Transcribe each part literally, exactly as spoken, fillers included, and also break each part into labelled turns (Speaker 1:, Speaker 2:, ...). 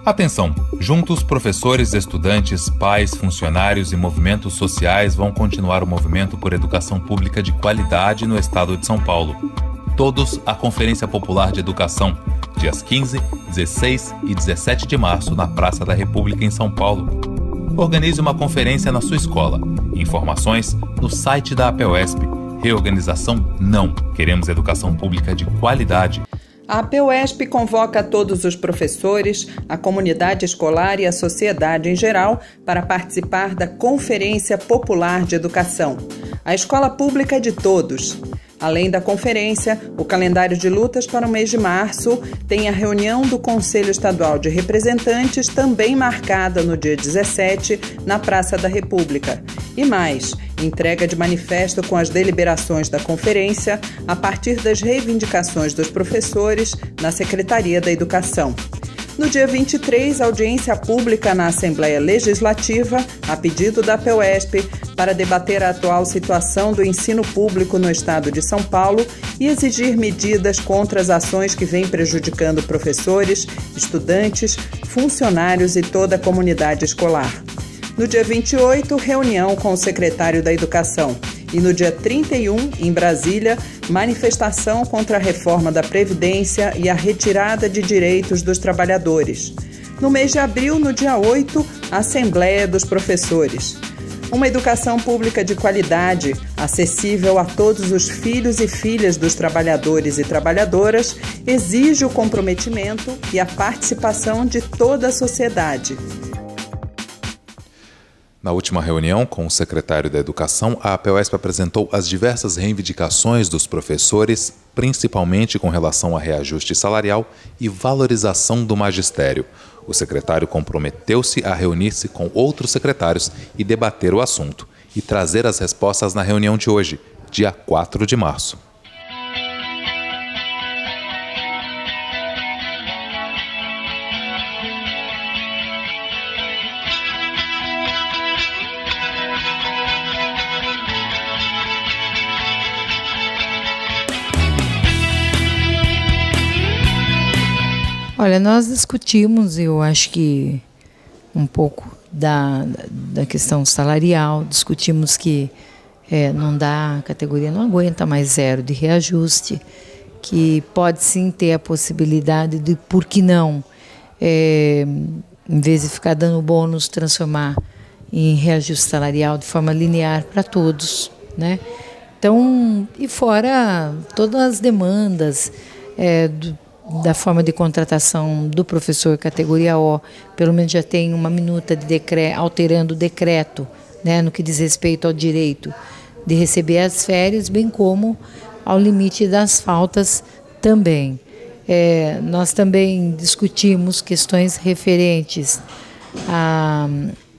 Speaker 1: Atenção! Juntos, professores, estudantes, pais, funcionários e movimentos sociais vão continuar o movimento por educação pública de qualidade no estado de São Paulo. Todos à Conferência Popular de Educação, dias quinze, dezesseis e dezessete de março, na Praça da República, em São Paulo. Organize uma conferência na sua escola. Informações no site da APEUESP. Reorganização não. Queremos educação pública de qualidade.
Speaker 2: A APEUESP convoca todos os professores, a comunidade escolar e a sociedade em geral para participar da Conferência Popular de Educação. A escola pública é de todos. Além da conferência, o calendário de lutas para o mês de março tem a reunião do Conselho Estadual de Representantes, também marcada no dia dezessete, na Praça da República. E mais, entrega de manifesto com as deliberações da conferência a partir das reivindicações dos professores na Secretaria da Educação. No dia vinte e três, audiência pública na Assembleia Legislativa, a pedido da APEUESP, para debater a atual situação do ensino público no estado de São Paulo e exigir medidas contra as ações que vêm prejudicando professores, estudantes, funcionários e toda a comunidade escolar. No dia vinte e oito, reunião com o secretário da Educação. E no dia trinta e um, em Brasília, manifestação contra a reforma da Previdência e a retirada de direitos dos trabalhadores. No mês de abril, no dia oito, Assembleia dos Professores. Uma educação pública de qualidade, acessível a todos os filhos e filhas dos trabalhadores e trabalhadoras, exige o comprometimento e a participação de toda a sociedade.
Speaker 1: Na última reunião com o secretário da Educação, a APEUESP apresentou as diversas reivindicações dos professores, principalmente com relação a reajuste salarial e valorização do magistério. O secretário comprometeu-se a reunir-se com outros secretários e debater o assunto, e trazer as respostas na reunião de hoje, dia quatro de março.
Speaker 3: Olha, nós discutimos, eu acho que um pouco da, da questão salarial, discutimos que é, não dá, a categoria não aguenta mais zero de reajuste, que pode sim ter a possibilidade de, por que não, é, em vez de ficar dando bônus, transformar em reajuste salarial de forma linear para todos, né? Então, e fora todas as demandas é, do da forma de contratação do professor categoria O, pelo menos já tem uma minuta de decreto, alterando o decreto, né, no que diz respeito ao direito de receber as férias, bem como ao limite das faltas também. É, nós também discutimos questões referentes a,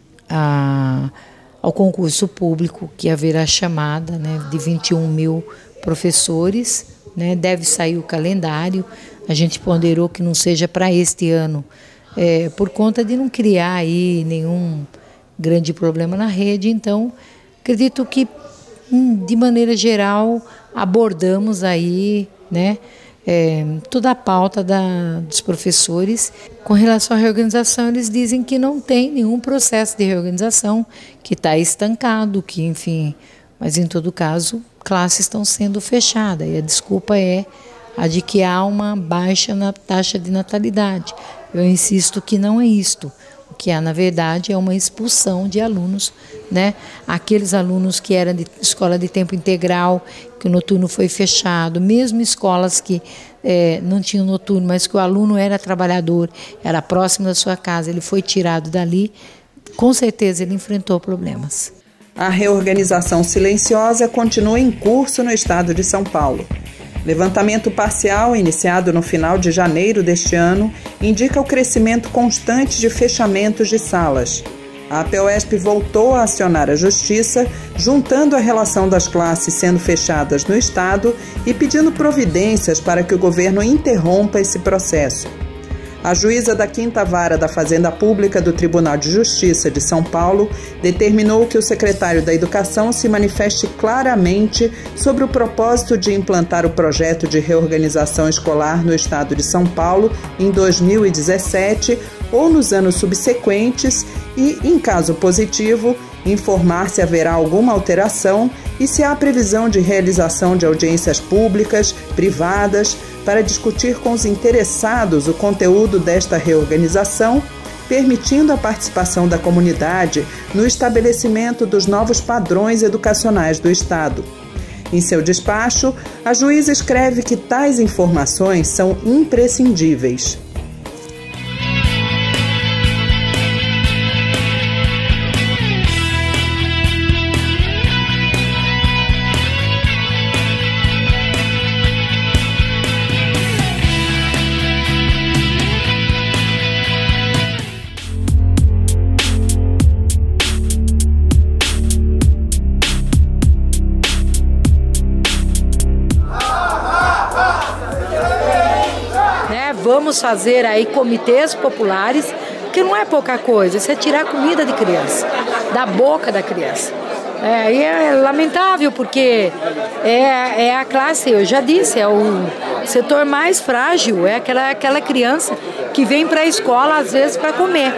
Speaker 3: a, ao concurso público, que haverá chamada, né, de vinte e um mil professores, né, deve sair o calendário. A gente ponderou que não seja para este ano, é, por conta de não criar aí nenhum grande problema na rede. Então, acredito que, de maneira geral, abordamos aí, né, é, toda a pauta da, dos professores. Com relação à reorganização, eles dizem que não tem nenhum processo de reorganização, que está estancado, que, enfim, mas em todo caso, classes estão sendo fechadas e a desculpa é a de que há uma baixa na taxa de natalidade. Eu insisto que não é isto. O que há, na verdade, é uma expulsão de alunos, né? Aqueles alunos que eram de escola de tempo integral, que o noturno foi fechado, mesmo escolas que é, não tinham noturno, mas que o aluno era trabalhador, era próximo da sua casa, ele foi tirado dali, com certeza ele enfrentou problemas.
Speaker 2: A reorganização silenciosa continua em curso no estado de São Paulo. Levantamento parcial, iniciado no final de janeiro deste ano, indica o crescimento constante de fechamentos de salas. A APEUESP voltou a acionar a Justiça, juntando a relação das classes sendo fechadas no Estado e pedindo providências para que o governo interrompa esse processo. A juíza da quinta Vara da Fazenda Pública do Tribunal de Justiça de São Paulo determinou que o secretário da Educação se manifeste claramente sobre o propósito de implantar o projeto de reorganização escolar no estado de São Paulo em dois mil e dezessete ou nos anos subsequentes e, em caso positivo, informar se haverá alguma alteração e se há previsão de realização de audiências públicas, privadas, para discutir com os interessados o conteúdo desta reorganização, permitindo a participação da comunidade no estabelecimento dos novos padrões educacionais do Estado. Em seu despacho, a juíza escreve que tais informações são imprescindíveis.
Speaker 3: Vamos fazer aí comitês populares, que não é pouca coisa, isso é tirar comida de criança, da boca da criança. É, e é lamentável porque é, é a classe, eu já disse, é o setor mais frágil, é aquela, aquela criança que vem para a escola às vezes para comer,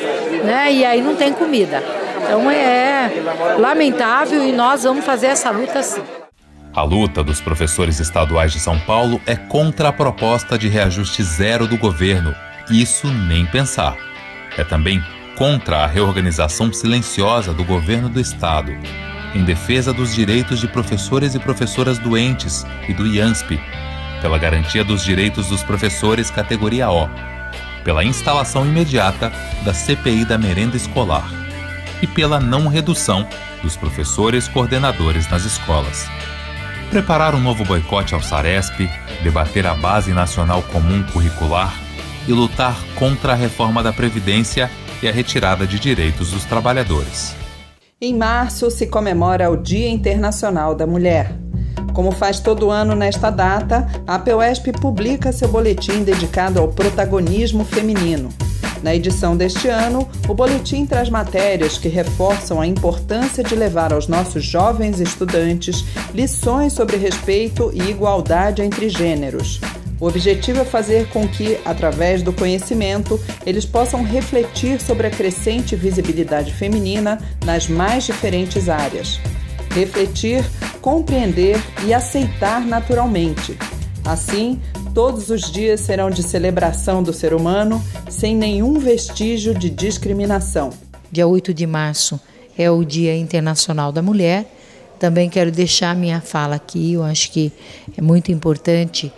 Speaker 3: né? E aí não tem comida. Então é lamentável e nós vamos fazer essa luta sim.
Speaker 1: A luta dos professores estaduais de São Paulo é contra a proposta de reajuste zero do governo. Isso nem pensar. É também contra a reorganização silenciosa do governo do estado, em defesa dos direitos de professores e professoras doentes e do IANSP, pela garantia dos direitos dos professores categoria O, pela instalação imediata da C P I da merenda escolar e pela não redução dos professores coordenadores nas escolas. Preparar um novo boicote ao Saresp, debater a Base Nacional Comum Curricular e lutar contra a reforma da Previdência e a retirada de direitos dos trabalhadores.
Speaker 2: Em março se comemora o Dia Internacional da Mulher. Como faz todo ano nesta data, a APUESP publica seu boletim dedicado ao protagonismo feminino. Na edição deste ano, o boletim traz matérias que reforçam a importância de levar aos nossos jovens estudantes lições sobre respeito e igualdade entre gêneros. O objetivo é fazer com que, através do conhecimento, eles possam refletir sobre a crescente visibilidade feminina nas mais diferentes áreas. Refletir, compreender e aceitar naturalmente. Assim, todos os dias serão de celebração do ser humano, sem nenhum vestígio de discriminação.
Speaker 3: Dia oito de março é o Dia Internacional da Mulher. Também quero deixar minha fala aqui, eu acho que é muito importante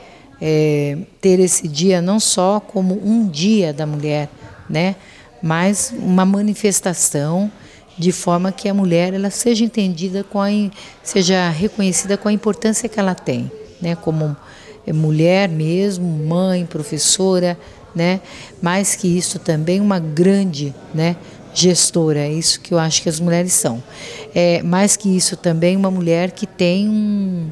Speaker 3: é, ter esse dia não só como um dia da mulher, né, mas uma manifestação de forma que a mulher ela seja entendida, com a, seja reconhecida com a importância que ela tem, né, como mulher mesmo, mãe, professora, né? Mais que isso também uma grande, né, gestora, é isso que eu acho que as mulheres são. É, mais que isso também uma mulher que tem um,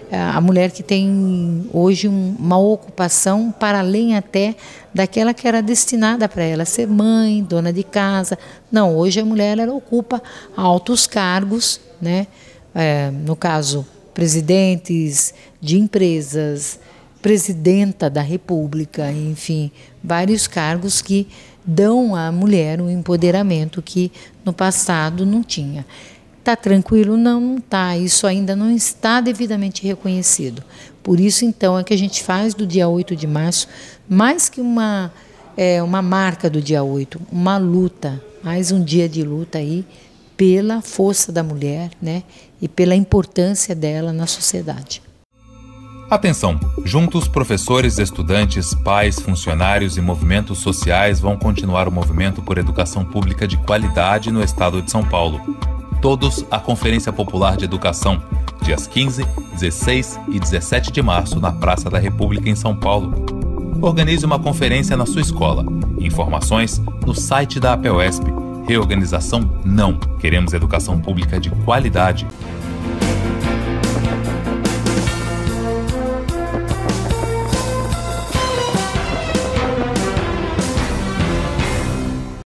Speaker 3: a mulher que tem hoje um, uma ocupação para além até daquela que era destinada para ela ser mãe, dona de casa. Não, hoje a mulher ela ocupa altos cargos, né? É, no caso presidentes de empresas, presidenta da República, enfim, vários cargos que dão à mulher um empoderamento que no passado não tinha. Está tranquilo? Não, não está. Isso ainda não está devidamente reconhecido. Por isso, então, é que a gente faz do dia oito de março, mais que uma, é, uma marca do dia oito, uma luta, mais um dia de luta aí, pela força da mulher, né, e pela importância dela na sociedade.
Speaker 1: Atenção! Juntos, professores, estudantes, pais, funcionários e movimentos sociais vão continuar o movimento por educação pública de qualidade no estado de São Paulo. Todos à Conferência Popular de Educação, dias quinze, dezesseis e dezessete de março, na Praça da República, em São Paulo. Organize uma conferência na sua escola. Informações no site da APUESP. Reorganização não. Queremos educação pública de qualidade.